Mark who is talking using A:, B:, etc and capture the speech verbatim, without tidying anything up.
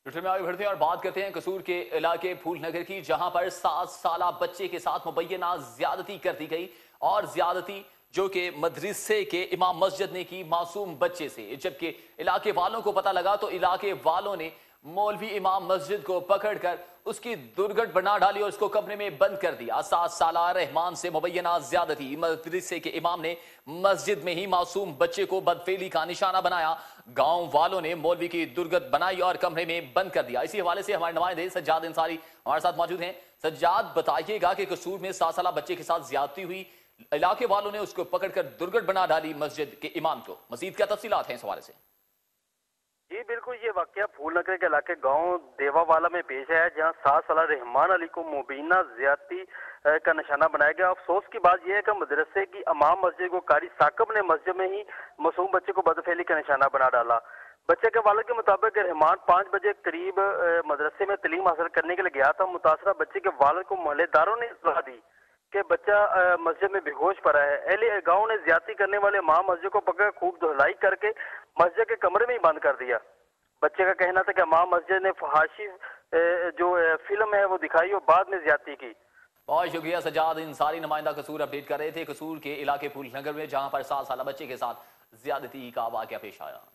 A: Twitter में आगे बढ़ते हैं और बात करते हैं कसूर के इलाके फूल नगर की, जहां पर सात साला बच्चे के साथ मुबैना ज्यादती कर दी गई और ज्यादती जो कि मदरसे के इमाम मस्जिद ने की मासूम बच्चे से। जबकि इलाके वालों को पता लगा तो इलाके वालों ने मौलवी इमाम मस्जिद को पकड़कर उसकी दुर्घट बना डाली और उसको कमरे में बंद कर दिया। सात साला रहमान से मुबैना ज्यादती, मदरसे के इमाम ने मस्जिद में ही मासूम बच्चे को बदफेली का निशाना बनाया। गांव वालों ने मौलवी की दुर्गत बनाई और कमरे में बंद कर दिया। इसी हवाले से हमारे नुमाइंदे सज्जाद अंसारी हमारे साथ मौजूद हैं। सज्जाद, बताइएगा कि कसूर में सात साला बच्चे के साथ ज्यादती हुई, इलाके वालों ने उसको पकड़कर दुर्गत बना डाली मस्जिद के इमाम को। मजीद क्या तफसीलात हैं इस हवाले से?
B: जी बिल्कुल, ये वाकया फूलनगर के इलाके गांव देवावाला में पेश है, जहां सात साल रहमान अली को मुबीना ज्यादती का निशाना बनाया गया। अफसोस की बात यह है कि मदरसे की इमाम मस्जिद को कारी साकब ने मस्जिद में ही मासूम बच्चे को बदफेली का निशाना बना डाला। बच्चे के वालिद के मुताबिक रहमान पाँच बजे करीब मदरसे में तलीम हासिल करने के लिए गया था। मुतासरा बच्चे के वालिद को मोहल्लेदारों ने इत्तला दी कि बच्चा मस्जिद में बेहोश पड़ा है। अहले गांव ने ज्यादती करने वाले इमाम मस्जिद को पकड़ खूब धुलाई करके मस्जिद के कमरे में ही बंद कर दिया। बच्चे का कहना था कि इमाम मस्जिद ने फहाशी जो फिल्म है वो दिखाई और बाद में ज्यादती की।
A: बहुत शुक्रिया सज्जाद अंसारी, नुमाइंदा कसूर अपडेट कर रहे थे कसूर के इलाके फूल नगर में, जहां पर सात साल बच्चे के साथ ज्यादती का वाकया पेश आया।